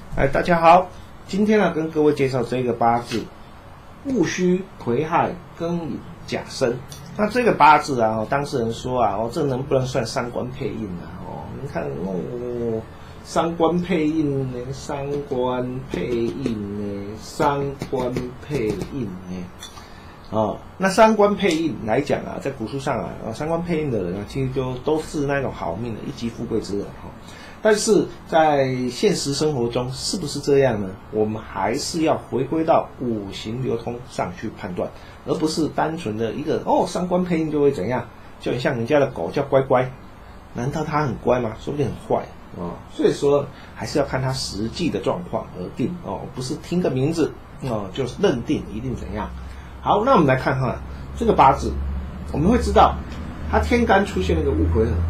大家好，今天呢跟各位介绍这个八字戊戌癸亥庚寅甲申。那这个八字啊，当事人说啊，这能不能算三官配印啊？你看三官配印呢，三官配印呢，三官配印呢。那三官配印来讲啊，在古书上啊，三官配印的人啊，其实就都是那种好命的一级富贵之人但是在现实生活中是不是这样呢？我们还是要回归到五行流通上去判断，而不是单纯的一个三官配印就会怎样，就很像人家的狗叫乖乖，难道它很乖吗？说不定很坏所以说还是要看它实际的状况而定不是听个名字就认定一定怎样。好，那我们来看看这个八字，我们会知道它天干出现了一个戊癸合，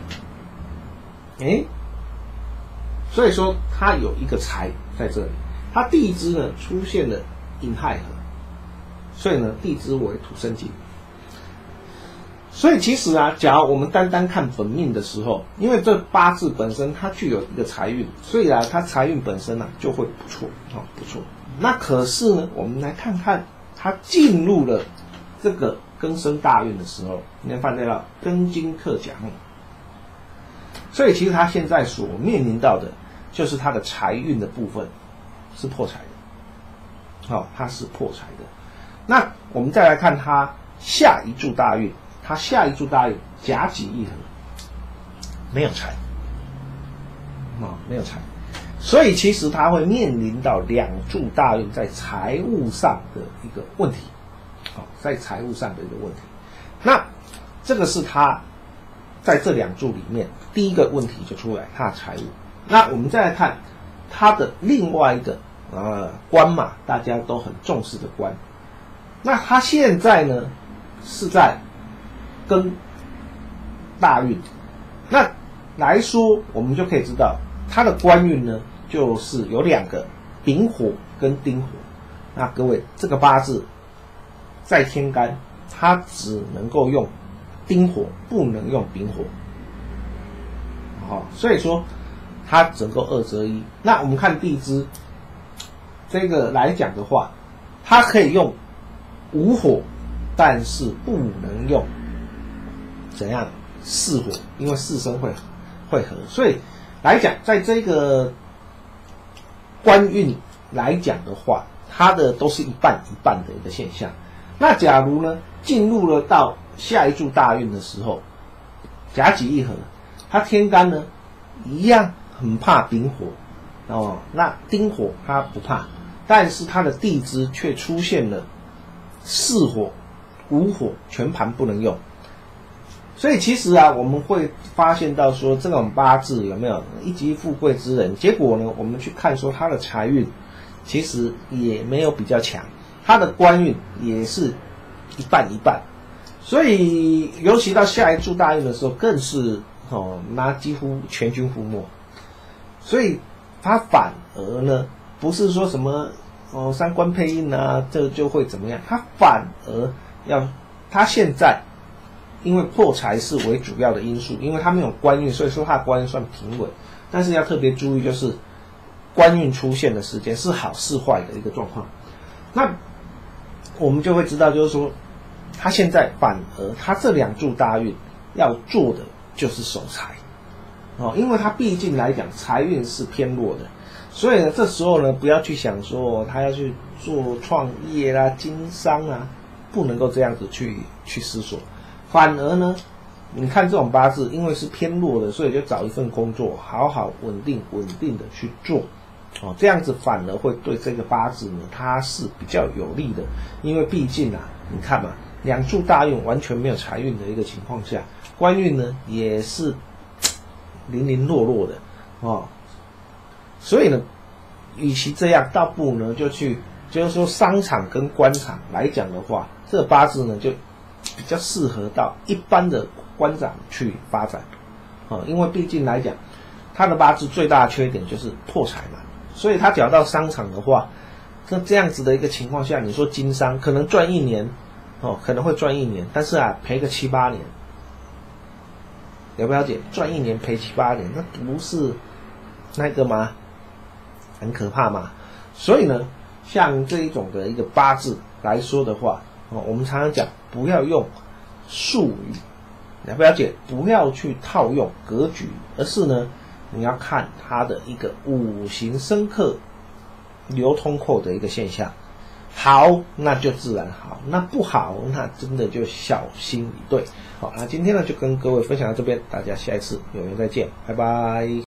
所以说它有一个财在这里，它地支呢出现了寅亥合，所以呢地支为土生金。所以其实啊，假如我们单单看本命的时候，因为这八字本身它具有一个财运，所以啊它财运本身就会不错不错。那可是呢，我们来看看它进入了这个庚申大运的时候，你能发现到庚金克甲木，所以其实他现在所面临到的就是他的财运的部分是破财的，他是破财的。那我们再来看他下一柱大运，他下一柱大运甲己乙合，没有财，没有财，所以其实他会面临到两柱大运在财务上的一个问题，在财务上的一个问题。那这个是他在这两柱里面第一个问题就出来，他的财务。那我们再来看他的另外一个官嘛，大家都很重视的官。那他现在呢是在庚大运，那来说我们就可以知道他的官运呢就是有两个丙火跟丁火。那各位，这个八字在天干他只能够用丁火，不能用丙火所以说它整个二择一。那我们看地支这个来讲的话，它可以用午火，但是不能用怎样巳火，因为巳申会合。所以来讲，在这个官运来讲的话，它的都是一半一半的一个现象。那假如呢进入了到下一柱大运的时候，甲己乙合，它天干呢一样很怕丙火那丁火它不怕，但是它的地支却出现了巳火、午火，全盘不能用。所以其实啊，我们会发现到说，这种八字有没有一级富贵之人？结果呢，我们去看说他的财运其实也没有比较强，他的官运也是一半一半。所以尤其到下一柱大运的时候，更是那几乎全军覆没。所以他反而呢，不是说什么三官配印这就会怎么样，他反而他现在因为破财是为主要的因素，因为他没有官运，所以说他的官运算平稳。但是要特别注意，就是官运出现的时间是好是坏的一个状况。那我们就会知道，就是说他现在反而他这两柱大运要做的就是守财因为他毕竟来讲财运是偏弱的，所以呢这时候呢不要去想说他要去做创业啦、经商不能够这样子去思索。反而呢你看这种八字因为是偏弱的，所以就找一份工作好好稳定的去做这样子反而会对这个八字呢它是比较有利的。因为毕竟你看嘛，两柱大运完全没有财运的一个情况下，官运呢也是零零落落的所以呢与其这样，倒不如呢就是说商场跟官场来讲的话，这个八字呢就比较适合到一般的官长去发展因为毕竟来讲他的八字最大的缺点就是破财嘛，所以他只要到商场的话，这样子的一个情况下，你说经商可能赚1年可能会赚1年，但是赔个7、8年，了不了解？赚1年赔7、8年，那不是那个吗？ 很可怕嘛。所以呢，像这一种的一个八字来说的话，我们常常讲不要用术语，了不了解？不要去套用格局，而是呢，你要看它的一个五行生克流通后的一个现象。好，那就自然好；那不好，那真的就小心以对。好，那今天呢就跟各位分享到这边，大家下一次有缘再见，拜拜。